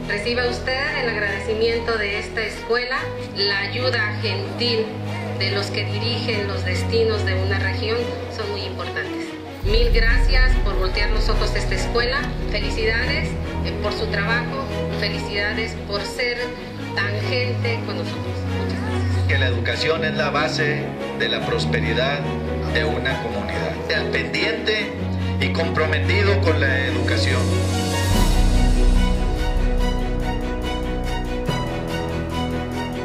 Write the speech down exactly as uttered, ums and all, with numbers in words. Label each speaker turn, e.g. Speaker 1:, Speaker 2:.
Speaker 1: Reciba usted el agradecimiento de esta escuela, la ayuda gentil de los que dirigen los destinos de una región son muy importantes. Mil gracias por voltear los ojos de esta escuela. Felicidades eh, por su trabajo, felicidades por ser tangente con nosotros. Muchas gracias.
Speaker 2: Que la educación es la base de la prosperidad de una comunidad. Al pendiente y comprometido con la educación.